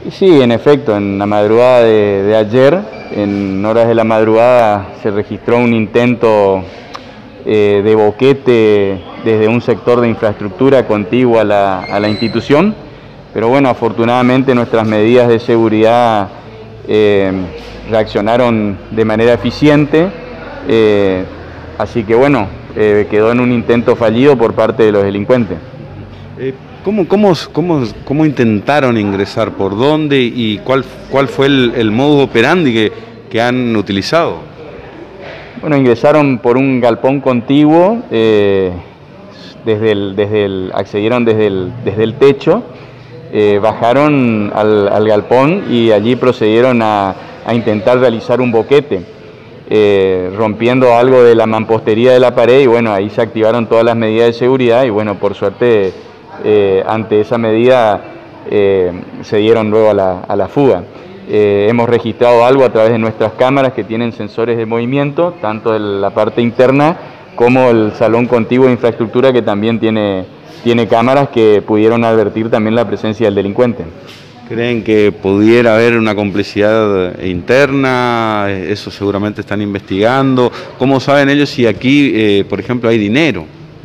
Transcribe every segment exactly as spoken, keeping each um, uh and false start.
Sí, en efecto, en la madrugada de, de ayer, en horas de la madrugada, se registró un intento eh, de boquete desde un sector de infraestructura contiguo a la, a la institución, pero bueno, afortunadamente nuestras medidas de seguridad eh, reaccionaron de manera eficiente, eh, así que bueno, eh, quedó en un intento fallido por parte de los delincuentes. Eh, ¿Cómo, cómo, cómo, ¿Cómo intentaron ingresar? ¿Por dónde? ¿Y cuál, cuál fue el, el modus operandi que, que han utilizado? Bueno, ingresaron por un galpón contiguo, eh, desde el, desde el, accedieron desde el, desde el techo, eh, bajaron al, al galpón y allí procedieron a, a intentar realizar un boquete, eh, rompiendo algo de la mampostería de la pared, y bueno, ahí se activaron todas las medidas de seguridad y bueno, por suerte, Eh, ante esa medida eh, se dieron luego a la, a la fuga. Eh, hemos registrado algo a través de nuestras cámaras que tienen sensores de movimiento, tanto de la parte interna como el salón contiguo de infraestructura, que también tiene, tiene cámaras que pudieron advertir también la presencia del delincuente. ¿Creen que pudiera haber una complicidad interna? Eso seguramente están investigando. ¿Cómo saben ellos si aquí, eh, por ejemplo, hay dinero?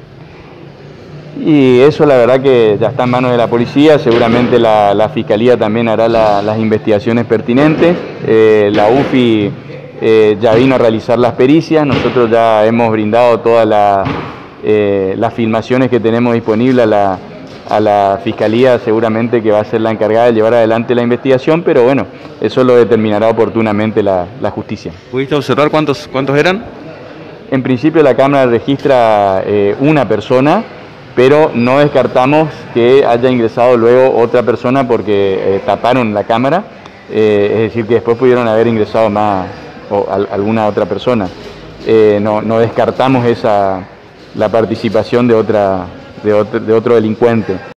Y eso la verdad que ya está en manos de la policía, seguramente la, la Fiscalía también hará la, las investigaciones pertinentes, eh, la U F I eh, ya vino a realizar las pericias, nosotros ya hemos brindado todas la, eh, las filmaciones que tenemos disponibles a la, a la Fiscalía, seguramente que va a ser la encargada de llevar adelante la investigación, pero bueno, eso lo determinará oportunamente la, la justicia. ¿Pudiste observar cuántos, cuántos eran? En principio la Cámara registra eh, una persona, pero no descartamos que haya ingresado luego otra persona porque eh, taparon la cámara, eh, es decir, que después pudieron haber ingresado más o al, alguna otra persona. Eh, no, no descartamos esa, la participación de, otra, de, otro, de otro delincuente.